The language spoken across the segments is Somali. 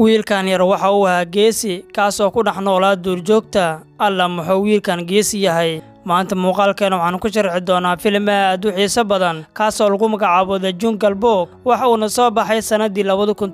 wiilkan yar waxa uu ahaa geesi kaasoo ku dhex noolaa duurjoogta. alla muxuu wiilkan geesi yahay. maanta muuqaalkeena waxaan ku sharxi doonaa filim aad u xiiso badan kaasoo lagu magacaabo The Jungle Book. waxa uuna soo baxay sanadii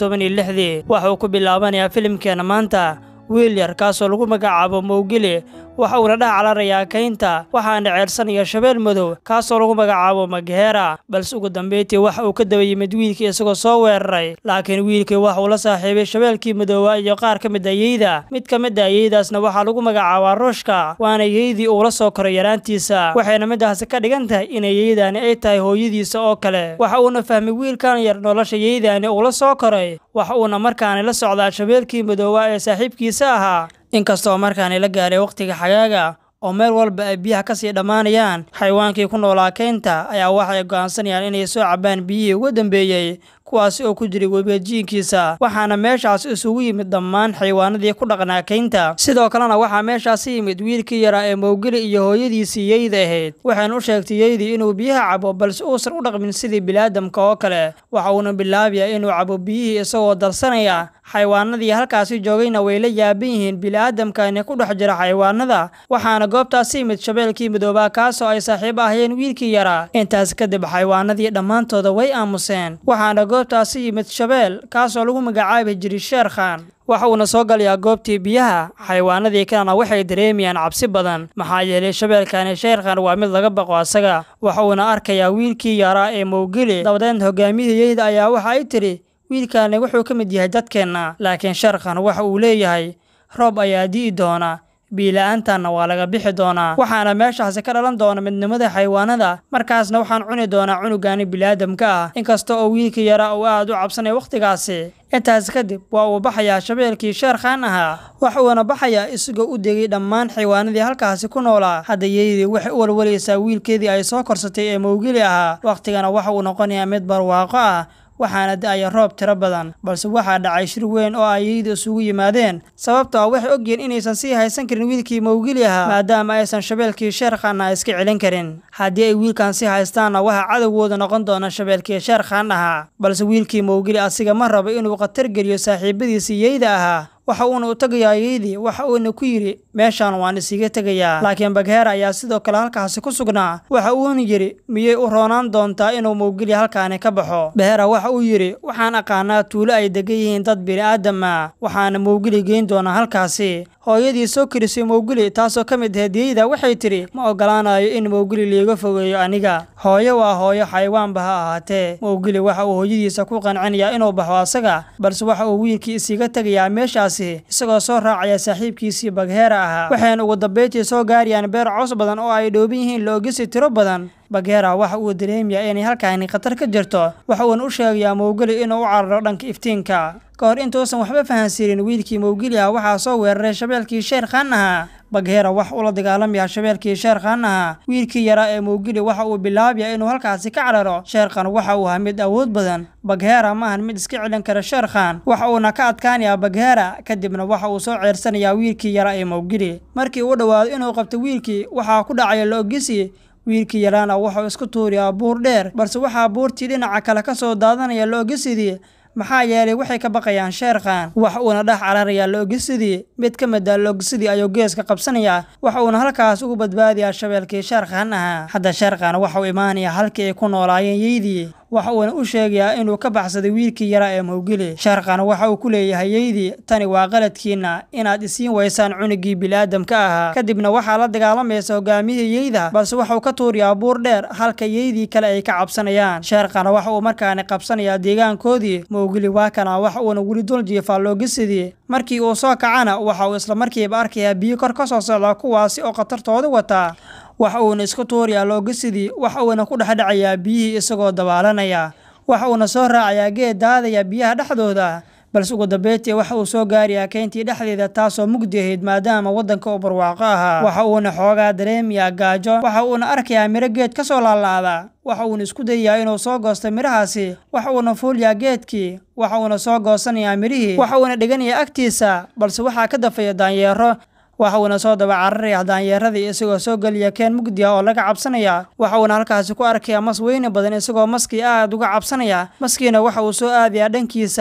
2016. waxa uu ku bilaabanayaa filimkeena maanta wiil yar kaasoo lagu magacaabo Mowgli. waxa uuna dhex cararayaa kaynta waxaana ceelsanaya shabeel madow kaasoo lagu magacaabo Bagheera. balse ugu dambeyntii waxa uu ka daba yimid wiilkii isagoo soo weeraray. laakiin wiilkii waxa uu la saaxiibay shabeelkii madoowa iyo qaar ka mid ah yeeyda. mid ka mid ah yeeydaasna waxaa lagu magacaabaa Ruushka, waana yeeydii uu la soo koray yaraantiisa. waxayna midaasi ka dhigan tahay in yeeydani ay tahay hooyadiisa oo kale. waxa uuna fahmay wiilkan yar nolosha yeeydani uu la soo koray. waxa uuna markaana la socdaa shabeelkii madoowa ee saaxiibkiisa ahaa. inkastoo markaani la gaaray waqtiga xagaaga oo meel walba ay biyaha ka sii dhammaanayaan, xayawaankii ku noolaa kaynta ayaa waxay go'aansanayaan inay soo cabaan biyihii ugu dambeeyey kuwaasi oo ku jiray webijiinkiisa. waxaana meeshaas isugu yimid dhammaan xayawaanadii ku dhaqnaa kaynta. sidoo kalena waxaa meeshaas yimid wiilkii yaraa ee Mowgli iyo hooyadiisii yeeyda ahayd. waxayna u sheegtay yeeydii inuu biyaha cabo balse uusan u dhaqmin sidii bini'aadamka oo kale. waxa uuna bilaabayaa inuu cabo biyihii isagoo darsanaya. xayawaanadii halkaasi joogayna way la yaaban yihiin bini'aadamkani ku dhex jira xayawaanada. waxaana goobtaasi yimid shabeelkii madoobaa kaasoo ay saaxiib ahayeen wiilkii yaraa. intaas kadib xayawaanadii dhammaantooda way aamuseen. waxaana goobtaasi yimid shabeel kaasoo lagu magacaabi jiray Shere Khan. waxa uuna soo galayaa goobtii biyaha. xayawaanadii kalena waxay dareemayaan cabsi badan maxaa yeelay shabeelkani Shere Khan waa mid laga baqo asaga. waxa uuna arkayaa wiilkii yaraa ee Mowgli. dabadeed hogaamiyihii yeeyda ayaa waxa ay tiri wiilkaani wuxuu ka mid yahay dadkeenna. laakiin Shere Khan waxa uu leeyahay roob ayaa di'i doona, biila'aantaana waa laga bixi doonaa, waxaana meeshaasi ka dhalan doona midnimada xayawaanada. markaasna waxaan cuni doonaa cunugaani bini'aadamka ah. inkasta oo wiilkii yaraa uu aad u cabsanaya waqtigaasi. intaas kadib waa uu baxayaa shabeelkii Shere Khan ahaa. waxa uuna baxayaa isagoo u degay dhammaan xayawaanadii halkaasi ku noolaa. hadda yeeydii waxay u walwalaysaa wiilkeedii ay soo korsatay ee Mowgli ahaa. waqtigana waxa uu noqonayaa mid barwaaqo ah, waxaana da'aya roob tiro badan. balse waxaa dhacay shir weyn oo ay yeeyda isugu yimaadeen sababtoo ah waxay ogyihiin inaysan sii haysan karin wiilkii Mowgli ahaa maadaama aysan shabeelkii Shere Khan iska celin karin. haddii ay wiilkan sii haystaanna waxaa cadowgooda noqon doona shabeelkii Shere Khan ahaa. balse wiilkii Mowgli asiga ma rabo inuu khatar geliyo saaxiibadiisii yeeyda ahaa. waxa uuna u tagayaa yeeydii. waxa uuna ku yidhi meeshaan waan isiga tegayaa. laakiin Bagheera ayaa sidoo kale halkaasi ku sugnaa. waxa uuna yidhi miyay u roonaan doontaa inuu Mowgli halkaani ka baxo. Bagheera waxa uu yidhi waxaan aqaanaa tuulo ay degan yihiin dad bini'aadam ah, waxaana Mowgli geyn doonaa halkaasi. hooyadii soo kirisay Mowgli taasoo ka mid ahayd yeeyda waxay tiri ma ogolaanayo in Mowgli liiga fogeeyo aniga. hooyo waa hooyo, xayawaanba ha ahaatee. Mowgli waxa uu hooyadiisa ku qancinayaa inuu baxo asaga, balse waxa uu wiilkii isiga tegayaa meeshaas isagoo soo raacaya saaxiibkiisii Bagheera ahaa. waxayna ugu dambeyntii soo gaarayaan beer caws badan oo ay dhooban yihiin loogisi tiro badan. Bagheera waxa uu dareemayaa inay halkaani khatar ka jirto. waxa uuna u sheegayaa Mowgli inuu u cararo dhanka iftiinka. ka hor intuusan waxba fahansiinin wiilkii Mowgli ah waxaa soo weeraray shabeelkii Shere Khan ahaa. Bagheera waxa uu la dagaalamayaa shabeelkii Shere Khan ahaa. wiilkii yaraa ee Mowgli waxa uu bilaabayaa inuu halkaasi ka cararo. Shere Khan waxa uu ahaa mid awood badan. Bagheera ma ahan mid iska celin kara Shere Khan. waxa uuna ka adkaanayaa Bagheera. kadibna waxa uu soo ceersanayaa wiilkii yaraa ee Mowgli. markii uu dhawaado inuu qabto wiilkii waxaa ku dhacaya loogisi. wiilkii yaraana wuxuu isku tuurayaa buur dheer, balse waxaa buurtii dhinaca kale ka soo daadanaya loogisidii maxaa yeelay waxay ka baqayaan Shere Khan. waxa uuna dhex cararayaa loogisidii. mid ka mid ah loogisidii ayuu geeska qabsanayaa. waxa uuna halkaas ugu badbaadiyaa shabeelkii Shere Khan ahaa. hadda Shere Khan waxa uu imaanayaa halkii ay ku noolaayeen yeeydii. waxa uuna u sheegayaa inuu ka baxsaday wiilkii yaraa ee Mowgli. Shere Khan waxa uu ku leeyahay yeeydii tani waa qaladkiina inaad isiin waysaan cunugii bini'aadamka ahaa. kadibna waxaa la dagaalamaysa hogaamiyihii yeeyda, balse waxa uu ka tuurayaa buur dheer halka yeeydii kale ay ka cabsanayaan. Shere Khan waxa uu markaani qabsanayaa deegaankoodii. Mowgli waa kana waxa uuna weli dul jiifaa loogisidii. markii uu soo kacana waxa uu isla markiiba arkayaa biyo kor ka soo socda kuwaasi oo khatartooda wataa. waxa uuna isku tuurayaa loogisidii. waxa uuna ku dhex dhacayaa biyihii isagoo dabaalanaya. waxa uuna soo raacayaa geed daadaya biyaha dhexdooda. balse ugu dambeyntii waxa uu soo gaarayaa kayntii dhexdeeda taasoo mugdi ahayd maadaama waddanka uu barwaaqo ahaa. waxa uuna xoogaa dareemayaa gaajo. waxa uuna arkayaa miro geed ka soo laalaada. waxa uuna isku dayayaa inuu soo goosto mirahaasi. waxa uuna fuulayaa geedkii. waxa uuna soo goosanayaa mirihii. waxa uuna dhiganayaa agtiisa, balse waxaa ka dafaya daanyeero. waxa uuna soo daba cararaya daanyeeradii isagoo soo galiya keen mugdi ah oo laga cabsanaya. waxa uuna halkaasi ku arkayaa mas weyne badan isagoo maskii aad uga cabsanaya. maskiina waxa uu soo aadayaa dhankiisa.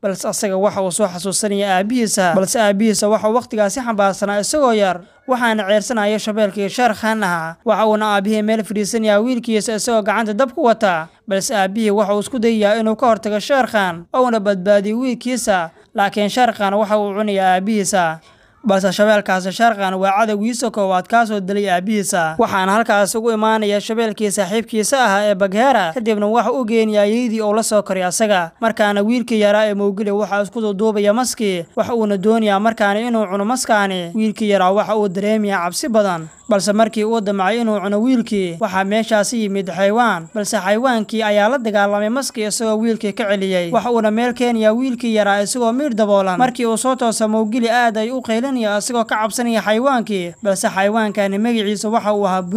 balse asaga waxa uu soo xasuusanaya aabihiisa balse aabihiisa waxa waqtigaasi xambaarsanaa isagoo yar waxaana ceersanaya shabeelkii Sharkhan ahaa waxa uuna aabihii meel fadhiisanaya wiilkiisa isagoo gacanta dab ku wata balse aabihii waxa uu isku dayayaa inuu ka hortago Sharkhan oo una badbaadiyo wiilkiisa laakiin Sharkhan waxa uu cunayaa aabihiisa balse shabeelkaasi Sharkhan waa cadawgiisa koowaad kaasoo dilay aabihiisa waxaana halkaas ugu imaanaya shabeelkii saaxiibkiisa ahaa ee Bagheera kadibna waxa uu geenayaa yeedii oo la soo koray asaga markaana wiilkii yaraa ee Mowgli waxa isku duubaya maskii waxa uuna doonayaa markaana inuu cuno maskaani wiilkii yaraa waxa uu dareemayaa cabsi badan balse markii uu damcay inuu cuno wiilkii waxa meeshaasi yimid xayawaan balse xayawaankii ayaa la dagaalamay maskii isagoo wiilkii ka celiyay waxa uuna meel keenayaa wiilkii yaraa isagoo miir daboolan markii uu soo toosa Mowgli aad ay u qeylinaya isagoo ka cabsanaya xayawaankii balse xayawaankani magaciisa waxa uu ahaa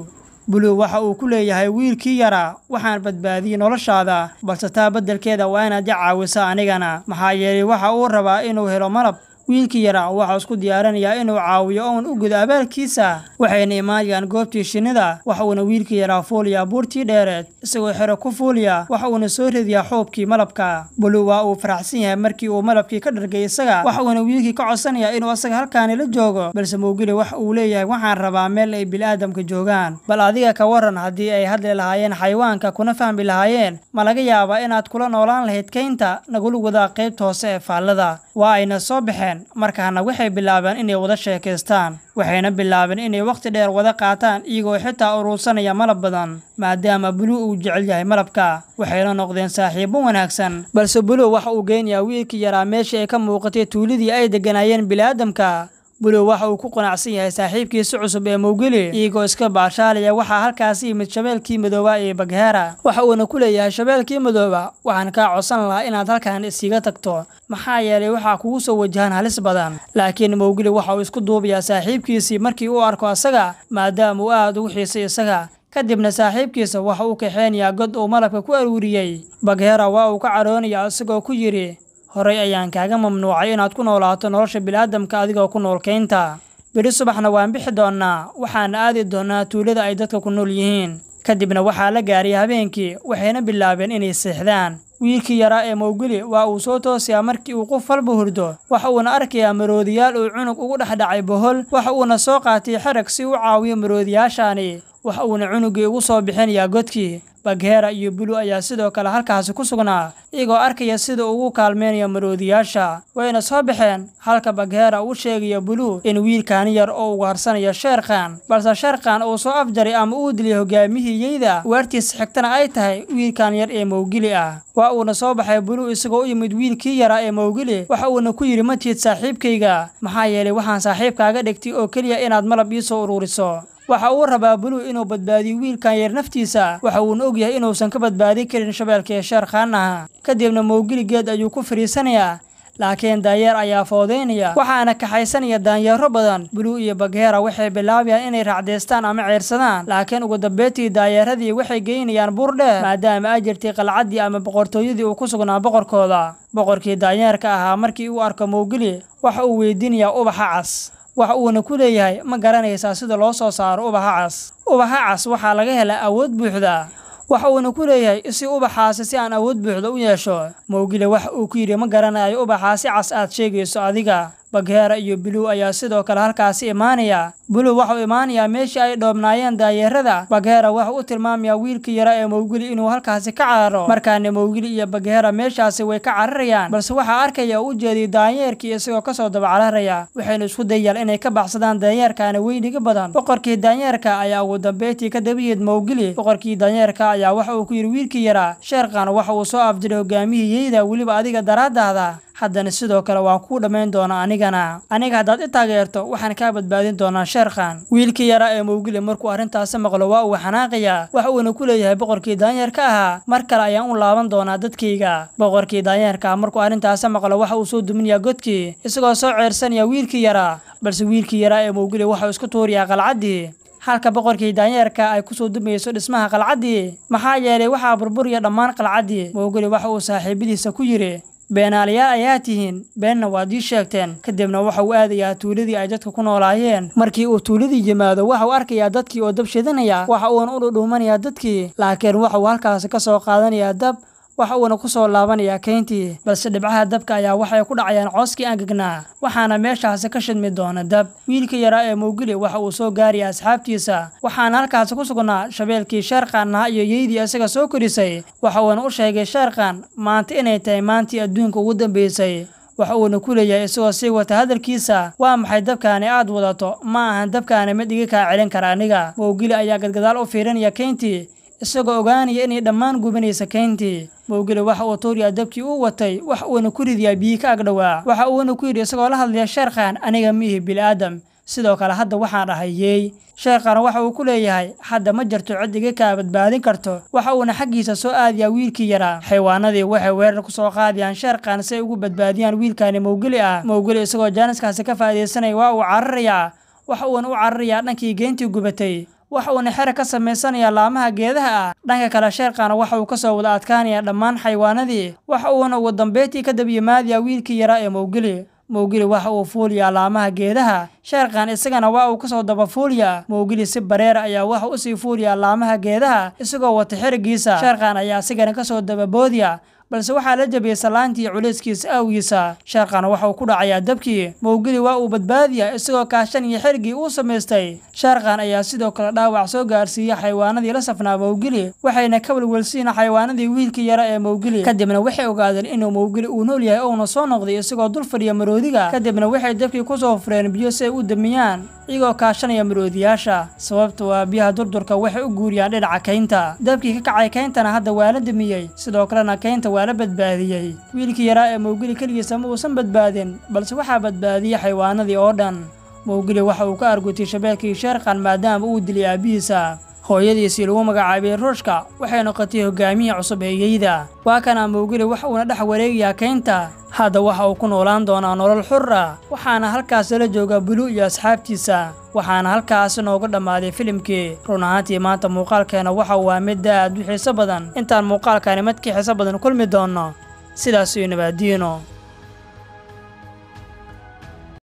Blue waxa uu ku leeyahay wiilkii yaraa waxaan badbaadiyay noloshaada balse taa beddelkeeda waa inaad caawiso anigana maxaa yeelay waxa uu rabaa inuu helo malab wiilkii yaraa waxa isku diyaarinayaa inuu caawiyo oo u gudo abaalkiisa waxayna imaanayaan goobtii shinnida waxa uuna wiilkii yaraa fuulayaa buurtii dheereed isagoo xero ku fuulaya waxa uuna soo ridayaa xoobkii malabka Blue waa uu faraxsan yahay markii uu malabkii ka dhargay isaga waxa uuna wiilkii ka codsanayaa inuu asaga halkaan la joogo balse Mowgli waxa uu leeyahay waxaan rabaa meel ay bini'aadamka joogaan bal adiga ka waran haddii ay hadli lahaayeen xayawaanka kuna fahmi lahaayeen ma laga yaabaa inaad kula noolaan lahayd kaynta nagula wadaa qaybta hoose ee faallada waa ayna soo baxeen markaana waxay bilaabeen inay wada sheekaystaan waxayna bilaabeen inay waqti dheer wada qaataan iyagoo xitaa urursanaya malab badan maadaama Blue uu jecel yahay malabka waxayna noqdeen saaxiibo wanaagsan balse Blue waxa uu geenayaa wiilkii yaraa meeshii ay ka muuqatay tuuladii ay deganaayeen bini'aadamka Blue waxa uu ku qanacsan yahay saaxiibkiisa cusub ee Mowgli iyagoo iska baashaalaya waxa halkaas yimid shabeelkii madooba ee Bagheera waxa uuna ku leeyahay shabeelkii madooba waxaan ka codsan lahaa inaad halkaan isiga tagto maxaa yeelay waxa kugu soo wajahan halis badan laakiin Mowgli waxa uu isku duubayaa saaxiibkiisii markii uu arko asaga maadaama uu aad ugu xiisay isaga kadibna saaxiibkiisa waxa uu kaxeenayaa god uu malabka ku aruuriyay Bagheera waa uu ka caroonayaa isagoo ku yiri horay ayaan kaaga mamnuucay inaad ku noolaato nolosha bini'aadamka adigoo ku nool kaynta beri subaxna waan bixi doonaa waxaana aadi doonaa tuulada ay dadka ku nool yihiin kadibna waxaa la gaaray habeenkii waxayna bilaabeen inay seexdaan wiilkii yaraa ee Mowgli waa uu soo toosiyaa markii uu qof walba hurdo waxa uuna arkayaa maroodiyaal uu cunug ugu dhexdhacay bohol waxa uuna soo qaatay xarag si uu caawiyo maroodiyaashaani waxa uuna cunugii ugu soo bixinayaa godkii Bagheera iyo Blue ayaa sidoo kale halkaas ku sugnaa iyagoo arkaya sida uu kaalmeynayo maroodiyaasha wayna soo baxeen halka Bagheera uu sheegay Blue in wiilkaan yar oo uga harsanayo Sharkhan balse Sharkhan uu soo afjaray ama uu dilay hogaamiyayda waartiis xigtana ay tahay wiilkaan yar ee Mowgli ah waa uuna soo baxay Blue isagoo u yimid wiilkii yaraa ee Mowgli waxa uuna ku yiri ma tiid saaxiibkayga maxaa yeelay waxaan saaxiibkaaga dhigtay oo kaliya inaad malab ii soo ururiso waxa uu rabaa Blue inuu badbaadiyo wiilkan yar naftiisa waxa uu og yahay inuusan ka badbaadin karin shabeelkii Sharkhan kadibna Mowgli geed ayuu ku fariisanayaa laakiin daanyeer ayaa foodeynaya waxaana kaxaysanaya daanyeero badan Blue iyo Bagheera waxay bilaabayaan inay raacdeystaan ama ceersadaan laakiin ugu dambeyntii daanyeeradii waxay geynayaan buur dheer maadaama ay jirtay qalcadii ama boqortooyadii uu ku sugnaa boqorkii daanyeerka ahaa markii uu arko Mowgli waxa uu weydiinayaa ubaxa cas waxa uuna ku leeyahay ma garanaysaa sida loo soo saaro ubaxa cas waxa laga helaa awood buuxda waxa uuna ku leeyahay isi ubaxaasi si aan awood buuxda u yeesho Mowgli waxa uu ku yiri ma garanayo ubaxaasi cas aad sheegayso adiga Bagheera iyo Blue ayaa sidoo kale halkaas imaanaya Blue waxa uu imaanayaa meeshii ay dhoobnaayeen daanyeerada Bagheera waxa uu tilmaamayaa wiilkii yaraa ee Mowgli inuu halkaas ka cararo markaana Mowgli iyo Bagheera meeshaasi way ka cararayaan balse waxa arkaya uu jeediyay daanyeerkii isagoo ka soo daba cararaya waxayna isku dayayaan inay ka baxsadaan daanyeerkaana weyniga badan boqorkii daanyeerka ayaa ugu dambeyntii ka dabiyay Mowgli boqorkii daanyeerka ayaa waxa uu ku yiri wiilkii yaraa Sharkhan waxa uu soo afjiray hogaamiyayda waliba adiga daraadaada haddana sidoo kale waan ku dhameyn doonaa aniga haddaad i taageerto waxaan ka badbaadin doonaa Sharkhan wiilkii yaraa ee Mowgli markuu arrintaas maqlo waa uu xanaaqayaa waxa uuna ku leeyahay boqorkii daanyeerka ahaa mar kale ayaan u laaban doonaa dadkayga boqorkii daanyeerka markuu arrintaas maqlo waxa uu soo duminayaa godkii isagoo soo ceersanaya wiilkii yaraa balse wiilkii yaraa ee Mowgli waxa uu isku tuurayaa qalcadii halka boqorkii daanyeerka ay ku soo dumayso dhismaha qalcadii maxaa yeelay waxa burburiya dhammaan qalcadii Mowgli waxa uu saaxiibadiisa ku yiri beenaaliyaal ayaa tihiin beenna waad ii sheegteen kadibna waxa uu aadayaa tuuladii ay dadka ku noolaayeen markii uu tuuladii yimaado waxa uu arkayaa dadkii oo dab shidanaya waxa uuna u dhudhuumanayaa dadkii laakiin waxa uu halkaas ka soo qaadanayaa dab waxa uuna ku soo laabanayaa keyntii balse dhibcaha dabka ayaa waxay ku dhacayaan cooskii angegnaa waxaana meeshaasi ka shidmi doona dab wiilka yaraa ee Mowgli waxa uu soo gaaraya asxaabtiisa waxaana halkaas ku sugnaa shabeelkii Sharqaanna iyo yeedii isaga soo korisay waxa uuna u sheegay Sharqaan maanta inay tahay maantii adduunka ugu dambeysay waxa uuna ku leeyahay isagoo sii wata hadalkiisa waa maxay dabkaani aad wadato ma ahan dabkaani mid iga kaa celin kara aniga Mowgli ayaa gadgadaal u fiirinaya keyntii isagoo ogaanaya inay dhammaan gubanaysa keyntii Mowgli waxa uu tuuriyaa dabkii uu watay waxa uuna ku ridiyaa biyo ka agdhawaa waxa uuna ku yidhi isagoo la hadlaya Sharqaan aniga miihi bil'aadam sidoo kale hadda waxaan dhahayay Sharqaan waxa uu ku leeyahay hadda ma jirto cid iga ka badbaadin karto waxa uuna xaqiisa soo aadiyaa wiilkii yaraa xayawaanadii waxay weerar ku soo qaadiyaan Sharqaan si ay ugu badbaadiyaan wiilkaani Mowgli ah Mowgli isagoo jaaniskaasi ka faa'iideysanaya waa uu cararayaa waxa uuna u cararayaa dhankii geyntii gubatay waxa uuna xer ka sameysanayaa laamaha geedaha ah dhanka kale Sharqaan waxa uu ka soo wada adkaanaya dhammaan xayawaanadii waxa uuna ugu dambeyntii ka dab yimaadaya wiilkii yaraa ee Mowgli waxa uu fuuliyaa laamaha geedaha Sharqaan isagana waa uu ka soo daba fuuliyaa Mowgli si bareer ayaa waxa uu sii fuuliyaa laamaha geedaha isagoo wata xirigiisa Sharqaan ayaa isagana ka soo daba boodiya balse waxa la jabiyay salaantii culayskiisa awgiisa Sharqaan waxa uu ku dhacayaa dabkii Mowgli waa uu badbaadiyaa isagoo kaashan iyo xirigii uu sameystay Sharqaan ayaa sidoo kale dhaawac soo gaarsiiyay xayawaanadii la safnaa Mowgli waxayna ka walwalsiin xayawaanadii wiilkii yara ee Mowgli kadibna waxay ogaadeen inuu Mowgli uu nool yahay oo soo noqday isagoo dul fadhiya maroodiga kadibna waxay dabkii ku soo fureen biyo si ay u damiyaan iyagoo kaashanaya maroodiyaasha sababtoo ah biyaha durdurka waxay u guuriyaan dhinaca keynta dabkii ka kacay keyntana hadda waa la damiyay sidoo kalena keynta waa la badbaadiyay wiilkii yaraa ee Mowgli kaligiisa ma uusan badbaadin balse waxaa badbaadiyay xayawaanadii oo dhan Mowgli waxa uu ka argutay shabeelkii Sharqaan maadaama uu dilay aabihiisa hooyadiisii lagu magacaabay Ruushka waxay noqotay hogaamiye cusub ee yeeyda waa kana Mowgli waxa uu dhex wareegayaa keynta hadda waxa uu ku noolaan doonaa nolol xur ah waxaana halkaas la jooga Baloo iyo asxaabtiisa waxaana halkaas nooga dhamaaday filimkii run ahaantii maanta muuqaalkeena waxa uu mid aad u xiiso badan intaan muuqaalkaani mid ka xiiso badan kulmi doono sidaas iyo nabadiino